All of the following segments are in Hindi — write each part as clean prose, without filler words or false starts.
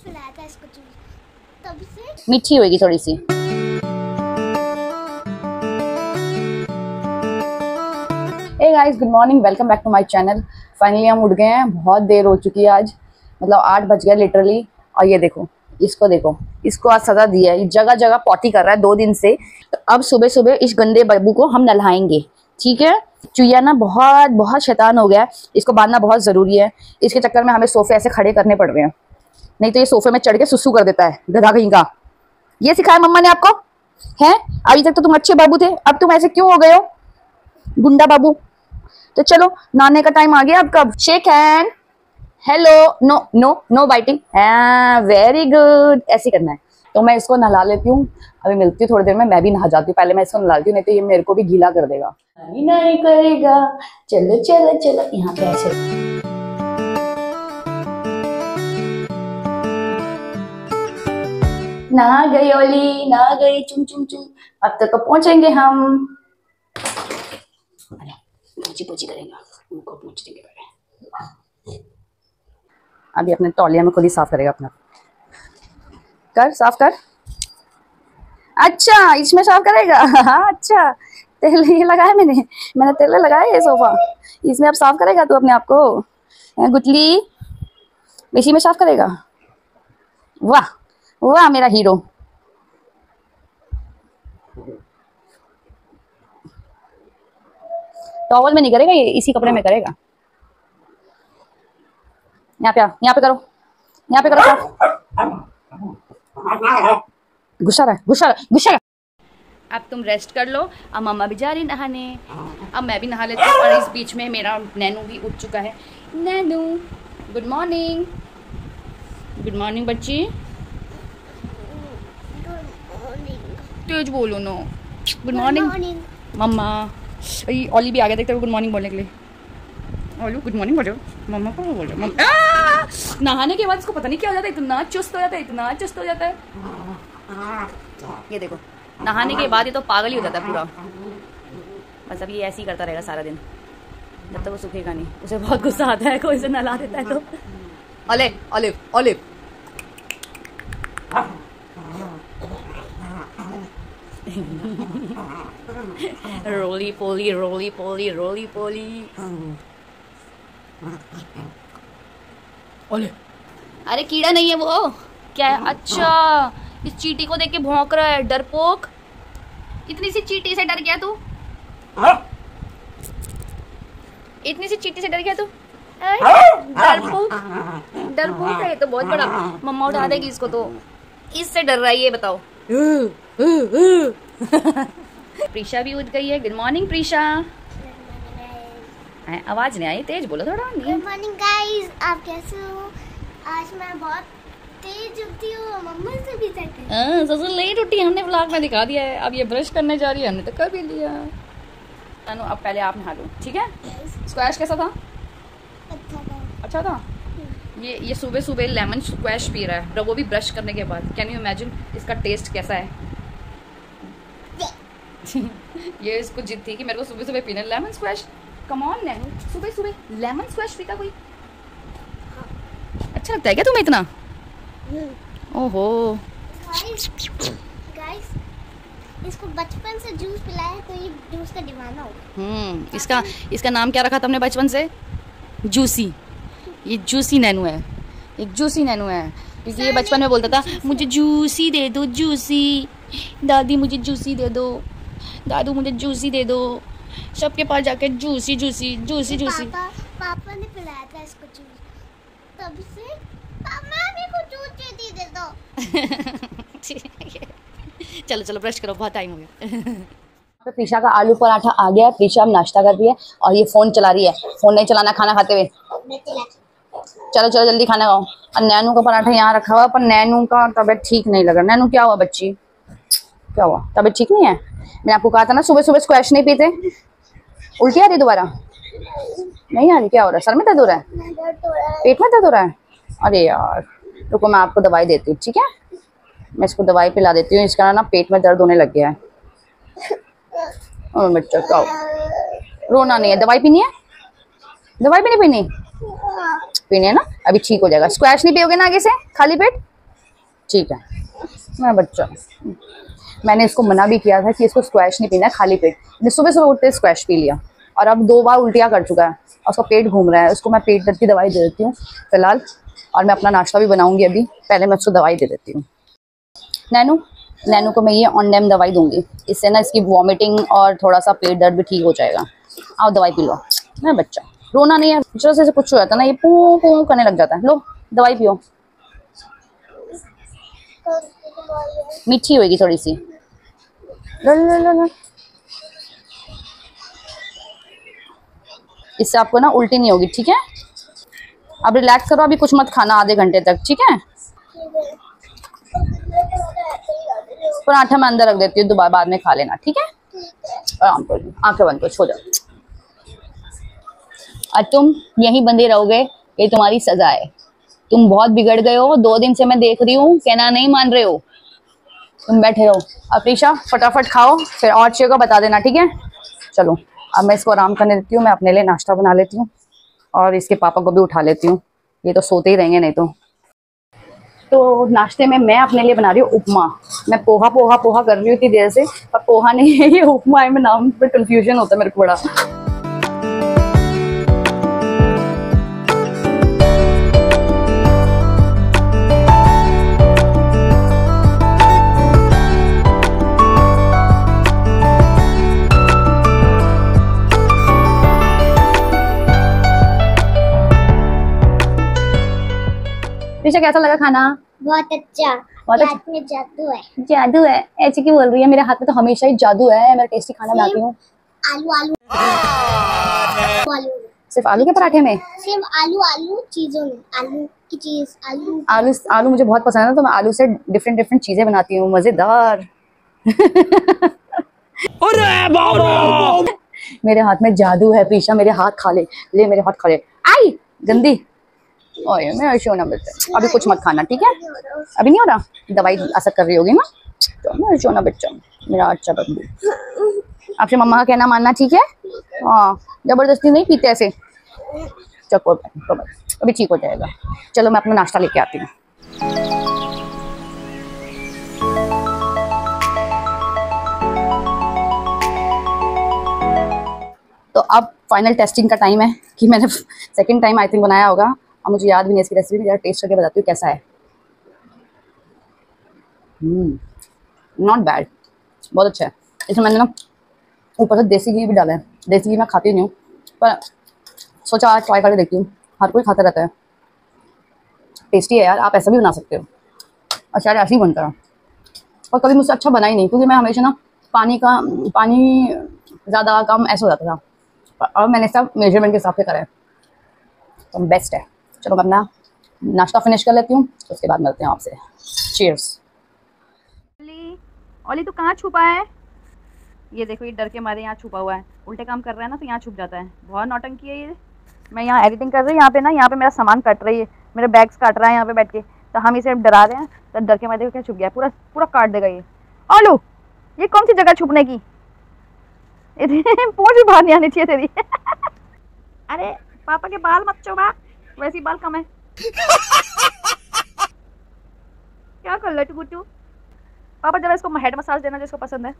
पिलाया था इसको जूस, तब से मीठी होगी थोड़ी सी। Hey guys, good morning, welcome back to my channel. Finally हम उठ गए हैं, बहुत देर हो चुकी है आज, मतलब 8 बज गए लिटरली। और ये देखो, इसको आज सजा दिया है, जगह जगह पॉटी कर रहा है 2 दिन से। तो अब सुबह सुबह इस गंदे बब्बू को हम नहलाएंगे, ठीक है। चुईया ना बहुत बहुत शैतान हो गया है, इसको बांधना बहुत जरूरी है। इसके चक्कर में हमें सोफे ऐसे खड़े करने पड़ रहे हैं, नहीं तो ये सोफे में चढ़ के सुसु कर देता है, गधा कहीं का। ये सिखाया मम्मा ने आपको है? अभी तक तो तुम अच्छे बाबू थे, अब तुम ऐसे क्यों हो गए हो, गुंडा बाबू। तो चलो, नहाने का टाइम आ गया। अब कब shake hand, hello, no no no biting, very good, ऐसे करना है। तो मैं इसको नहला लेती हूँ, अभी मिलती हूँ थोड़ी देर में। मैं भी नहा जाती हूँ, पहले मैं इसको नहलाती हूँ, नहीं तो ये मेरे को भी गीला कर देगा। नहीं करेगा, चलो चलो चलो, यहाँ पे ऐसे। नहा गई ओली, नहा गई, चुम चुम चुम। अब तक पहुंचेंगे हम, पूछी पूछी करेंगे, उनको पूछ देंगे पहले। अभी अपने तौलिया में खुद ही साफ करेगा अपना। कर, साफ कर। अच्छा, इसमें साफ करेगा। अच्छा, तेल ये लगाया मैंने तेल लगाया ये सोफा, इसमें अब साफ करेगा तू अपने आप को, गुटली इसी में साफ करेगा। वाह वाह मेरा हीरो। टॉवल में नहीं करेगा ये, इसी कपड़े में करेगा। यहाँ पे करो, यहाँ पे करो। गुस्सा रहा। अब तुम रेस्ट कर लो, अब मम्मा भी जा रही नहाने, अब मैं भी नहा लेती हूँ। और इस बीच में मेरा नैनू भी उठ चुका है। Nainu, good morning. Good morning बच्ची, तेज बोलो नो। गुड मॉर्निंग मम्मा। ओली भी आ गया, देखते हो गुड मॉर्निंग बोलने के लिए। ओलू गुड मॉर्निंग बोलो, मम्मा को बोलो। नहाने के बाद इसको पता नहीं क्या हो जाता है, इतना चुस्त हो जाता है, ये देखो, नहाने के बाद ये तो पागल ही हो जाता है पूरा। बस अब ये ऐसे ही करता रहेगा सारा दिन, जब तक वो सूखेगा नहीं। उसे बहुत गुस्सा आता है कोई से नहला देता है तो। Olive roly poly. अरे कीड़ा नहीं है वो, क्या है? अच्छा, इस चींटी को देख के भौंक रहा है, डरपोक। इतनी सी चींटी से डर गया तू? डरपोक है तो बहुत बड़ा। मम्मा उठा देगी इसको, तो इससे डर रहा है ये बताओ। प्रीशा भी उठ गई है। Good morning Prisha. आवाज नहीं आई, तेज बोलो थोड़ा। गुड मॉर्निंग गाइस, आप कैसे हो? आज मैं बहुत तेज उठी हूँ, मम्मा से भी तक। सबसे लेट उठी, हमने व्लॉग में दिखा दिया है। अब ये ब्रश करने जा रही है, हमने तो कर भी लिया। अब पहले आप नहा लो, ठीक है। स्क्वैश कैसा था? अच्छा था। ये सुबह सुबह लेमन स्क्वैश पी रहा है, वो भी ब्रश करने के बाद। कैन यू इमेजिन इसका टेस्ट कैसा है? ये इसको जिद थी कि मेरे को सुबह सुबह पीना lemon squash. Come on Nainu, सुबह सुबह लेमन स्क्वैश पीता कोई? अच्छा लगता है क्या तुम्हें इतना? ओहो गाइस, इसको बचपन से जूस पिलाया तो ये जूस का दीवाना हो गया। इसका नाम क्या रखा था हमने बचपन से? जूसी। ये जूसी नैनू है, एक जूसी नैनू है, क्योंकि ये बचपन में बोलता था मुझे जूसी दे दो, जूसी दादी मुझे जूसी दे दो, दादू मुझे जूसी दे दो। सबके पास जाके जूसी। पापा ने पिलाया था इसको जूस, तब से पापा मेरे को जूस दे दो। चलो ब्रश करो, बहुत टाइम हो गया। प्रीशा का आलू पराठा आ गया। प्रीशा अब नाश्ता कर रही है और ये फोन चला रही है। फोन नहीं चलाना खाना खाते हुए। चलो जल्दी खाना खाओ। और नैनू का पराठा यहाँ रखा हुआ, पर नैनू का तबीयत ठीक नहीं लग रहा। नैनू क्या हुआ बच्ची, क्या हुआ? तबीयत ठीक नहीं है? मैंने आपको कहा था ना सुबह सुबह स्क्वैश नहीं पीते। उल्टी आ रही दोबारा? नहीं आ रही? क्या हो रहा है? सर में दर्द हो रहा है? पेट में दर्द हो रहा है? अरे यार, रुको मैं आपको दवाई देती हूँ, ठीक है। मैं इसको दवाई पिला देती हूँ, इसका ना पेट में दर्द होने लग गया है। बच्चा क्या रोना नहीं है, दवाई पीनी है? दवाई भी नहीं पीनी है ना? अभी ठीक हो जाएगा। स्क्वैश नहीं पियोगे ना आगे से खाली पेट? ठीक है मेरा बच्चा। मैंने इसको मना भी किया था कि इसको स्क्वैश नहीं पीना है खाली पेट। सुबह सुबह उठते स्क्वैश पी लिया और अब 2 बार उल्टियाँ कर चुका है और उसका पेट घूम रहा है। उसको मैं पेट दर्द की दवाई दे देती हूँ फिलहाल, और मैं अपना नाश्ता भी बनाऊंगी अभी। पहले मैं उसको दवाई दे देती हूँ। नैनू को मैं ये ऑनडेम दवाई दूंगी, इससे ना इसकी वॉमिटिंग और थोड़ा सा पेट दर्द भी ठीक हो जाएगा। आओ दवाई पी लो मेरा बच्चा। रोना नहीं है, जैसे से कुछ हो जाता है ना ये पू पू करने लग जाता है। लो दवाई पियो, मीठी होगी थोड़ी सी। लो लो लो लो। इससे आपको ना उल्टी नहीं होगी, ठीक है। अब रिलैक्स करो, अभी कुछ मत खाना आधे घंटे तक, ठीक है। पराठा मैं अंदर रख देती हूँ, दोबारा बाद में खा लेना, ठीक है। आराम करो, आंखें बंद करो, सो जाओ। और तुम यहीं बंधे रहोगे, ये तुम्हारी सजा है। तुम बहुत बिगड़ गए हो, 2 दिन से मैं देख रही हूँ, कहना नहीं मान रहे हो। तुम बैठे रहो। अब प्रीशा फटाफट खाओ, फिर और चीज़ों को बता देना, ठीक है। चलो अब मैं इसको आराम करने देती हूँ। मैं अपने लिए नाश्ता बना लेती हूँ और इसके पापा को भी उठा लेती हूँ, ये तो सोते ही रहेंगे नहीं तो नाश्ते में मैं अपने लिए बना रही हूँ उपमा। मैं पोहा पोहा पोहा कर रही हूँ इतनी देर से, पर पोहा नहीं है ये उपमा है। मैं नाम पे कंफ्यूजन होता है मेरे को बड़ा। प्रीशा कैसा लगा खाना? बहुत अच्छा। बहुत अच्छा। हाथ में जादू है। जादू है? ऐसे क्यों बोल रही है? मेरे हाथ में तो हमेशा ही जादू है। मैं टेस्टी खाना बनाती हूँ। आलू आलू आलू। सिर्फ आलू के पराठे में? सिर्फ आलू आलू चीजों में, आलू की चीज आलू आलू आलू मुझे बहुत पसंद है, तो मैं आलू से डिफरेंट डिफरेंट चीजें बनाती हूँ, मजेदार। अरे बाबा मेरे हाथ में जादू है। प्रीशा मेरे हाथ खा ले, ले मेरे हाथ खा ले। आई गंदी। ओए मेरा शोना बच्चा, अभी कुछ मत खाना, ठीक है। अभी नहीं हो रहा, दवाई असर कर रही होगी ना। तो मेरा शोना बच्चा, मेरा अच्छा बब्बू। आपसे मम्मा का कहना मानना, ठीक है। हाँ जबरदस्ती नहीं पीते ऐसे। चलो अभी ठीक हो जाएगा। चलो मैं अपना नाश्ता लेके आती हूँ। तो अब फाइनल टेस्टिंग का टाइम है कि मैंने सेकंड टाइम आई थिंक बनाया होगा, और मुझे याद भी नहीं इसकी रेसिपी। जरा टेस्ट करके बताती हूँ कैसा है। नॉट बैड, बहुत अच्छा है। इसमें मैंने ना ऊपर से देसी घी भी डाला है। देसी घी मैं खाती नहीं हूँ, पर सोचा आज ट्राई करके देखती हूँ। हर कोई खाता रहता है। टेस्टी है यार, आप ऐसा भी बना सकते हो। और शायद ऐसे ही बनता है, और कभी मुझसे अच्छा बना ही नहीं, क्योंकि मैं हमेशा ना पानी ज़्यादा कम ऐसा हो जाता था, और मैंने सब मेजरमेंट के हिसाब से करा है, तो बेस्ट है। चलो मैं अपना नाश्ता फिनिश कर लेती हूँ, उसके बाद मिलते हैं आपसे। चीयर्स। ओली तू कहाँ छुपा है? ये देखो, ये डर के मारे यहाँ छुपा हुआ है। उल्टे काम कर रहा है ना तो यहाँ छुप जाता है। बहुत नौटंकी है ये। मैं यहाँ एडिटिंग कर रही हूँ, यहाँ पे मेरा सामान कट रही है, मेरे बैग्स काट रहा है यहाँ पे बैठ के, तो हम इसे डरा रहे हैं, तो डर के मारे क्या छुप गया, पूरा पूरा काट देगा ये। ओलू ये कौन सी जगह छुपने की? पूंछ भी बाहर नहीं आनी चाहिए तेरी। अरे पापा के बाल मत चुबा, वैसे ही बाल कम है। क्या कर लटू गुट्टू? पापा जरा इसको हेड मसाज देना जिसको पसंद है।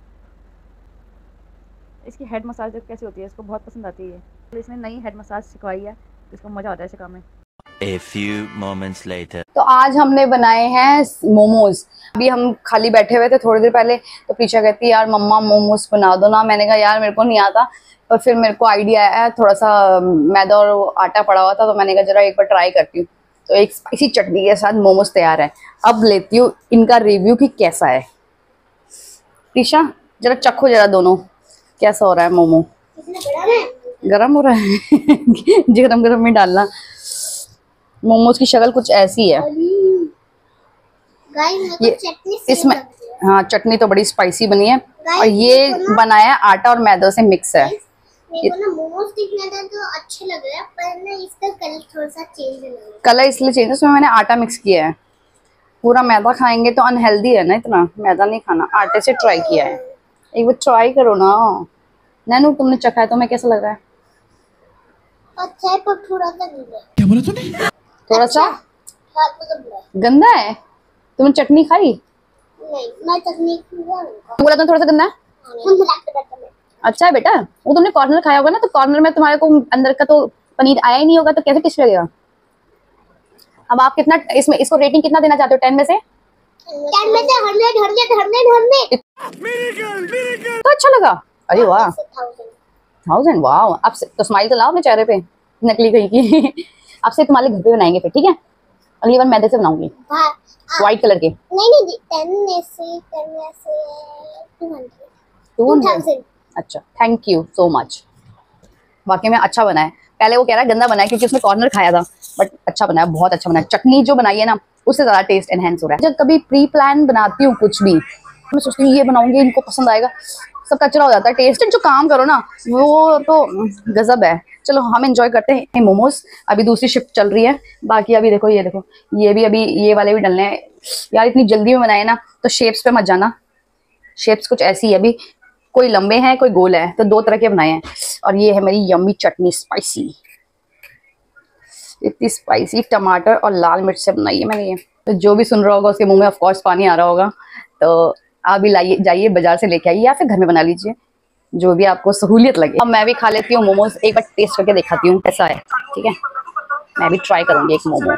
इसकी हेड मसाज कैसी होती है, इसको बहुत पसंद आती है। तो इसने नई हेड मसाज सिखवाई है, इसको मजा आता है इसे काम में। A few moments later. तो आज हमने बनाए हैं मोमोज। अभी हम खाली बैठे हुए थे थोड़ी देर पहले, तो प्रीशा कहती यार मम्मा मोमोज बना दो ना। मैंने कहा यार मेरे को नहीं आता, पर फिर मेरे को आइडिया आया, थोड़ा सा मैदा और आटा पड़ा हुआ था, तो मैंने कहा जरा एक बार ट्राई करती हूँ। तो एक स्पाइसी चटनी के साथ मोमोज तैयार है। अब लेती हूँ इनका रिव्यू कि कैसा है। प्रीशा जरा चखो जरा दोनों, कैसा हो रहा है मोमो? गरम हो रहा है। गरम गरम में डालना। मोमोज की शक्ल कुछ ऐसी है ये। इसमें हाँ चटनी तो बड़ी स्पाइसी बनी है, और ये बनाया आटा और मैदा से मिक्स है। मेरे को ना मोमोज दिखने थे तो अच्छे लग रहे हैं, पर ना इसका कलर थोड़ा सा चेंज है। कलर इसलिए चेंज है, उसमें मैंने आटा मिक्स किया है। पूरा मैदा खाएंगे तो अनहेल्दी है ना, इतना मैदा नहीं खाना। आटे से ट्राई किया है, एक बार ट्राई करो ना। नैनू तुमने चखा है, तुम्हें कैसा लग रहा है? अच्छा है, पर थोड़ा सा गंदा है। क्या बोला तूने? थोड़ा सा गंदा है। तुमने चटनी खाई? नहीं, मैं तकनीक बोला तो थोड़ा सा गंदा है। अच्छा है बेटा, वो तुमने कॉर्नर खाया होगा ना, तो कॉर्नर में तुम्हारे को अंदर का तो पनीर आया ही नहीं होगा, तो कैसे टेस्ट लगेगा। अब आप कितना इसमें इसको रेटिंग कितना देना चाहते हो 10 में से? 10 में से 100 तो अच्छा लगा। अरे वाह, 1000। वाह, अब से तो स्माइल तो लाओ अपने चेहरे पे, नकली कहीं की। अब से तुम्हारे घर पे बनाएंगे फिर, ठीक है? अगली बार मैदे से बनाऊंगी, व्हाइट कलर के। नहीं 10 में से 2000। अच्छा, थैंक यू सो मच। वाकई में अच्छा बना है। पहले वो कह रहा है गंदा बना है क्योंकि उसने कॉर्नर खाया था, बट अच्छा बना है, बहुत अच्छा बना है। चटनी जो बनाई है ना, उससे ज्यादा टेस्ट एनहेंस हो रहा है। जब कभी प्री प्लान बनाती हूँ कुछ भी, मैं सोचती हूँ ये बनाऊंगी, इनको पसंद आएगा, सब कचरा हो जाता है। टेस्ट जो काम करो ना, वो तो गजब है। चलो हम एंजॉय करते हैं मोमोज। अभी दूसरी शिफ्ट चल रही है। बाकी अभी देखो, ये देखो, ये भी अभी ये वाले भी डलने हैं यार। इतनी जल्दी में बनाए ना, तो शेप्स पे मत जाना। शेप्स कुछ ऐसी है, अभी कोई लंबे हैं कोई गोल है, तो 2 तरह के बनाए हैं। और ये है मेरी यम्मी चटनी, स्पाइसी, इतनी स्पाइसी टमाटर और लाल मिर्च से बनाई है मैंने ये। तो जो भी सुन रहा होगा उसके मुंह में ऑफ कोर्स पानी आ रहा होगा। तो आप भी लाइए, जाइए बाजार से लेके आइए या फिर घर में बना लीजिए, जो भी आपको सहूलियत लगे। अब मैं भी खा लेती हूँ मोमोज, एक बार टेस्ट करके दिखाती हूँ कैसा है, ठीक है? मैं भी ट्राई करूंगी एक मोमो।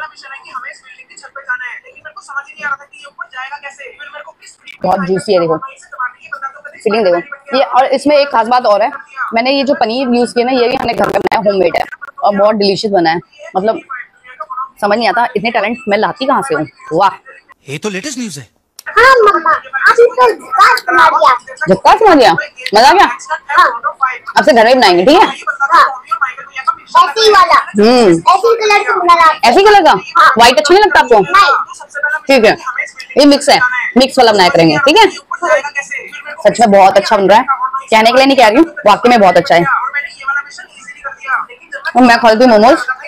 बहुत जूसी है, देखो फीलिंग देखो ये। और इसमें एक खास बात और है, मैंने ये जो पनीर यूज किया ना, ये भी हमने घर में बनाया, होममेड है और बहुत डिलीशियस बना है। मतलब समझ नहीं आता इतने टैलेंट मैं लाती कहाँ से हूँ। वाह, ये तो लेटेस्ट न्यूज़ है। हाँ मम्मा, अभी तो झक्कास बना दिया। झक्कास बना दिया, मजा आ गया। अब से घर में बनाएंगे, ठीक है? ऐसे ही वाला, ऐसे कलर का बना रहा। ऐसे कलर का व्हाइट अच्छा नहीं लगता आपको? ठीक है, ये मिक्स है, मिक्स वाला बनाया करेंगे, ठीक है? सच में बहुत अच्छा बन रहा है, कहने के लिए नहीं कह रही हूँ, वाकई में बहुत अच्छा है। मैं खाती हूँ मोमोज।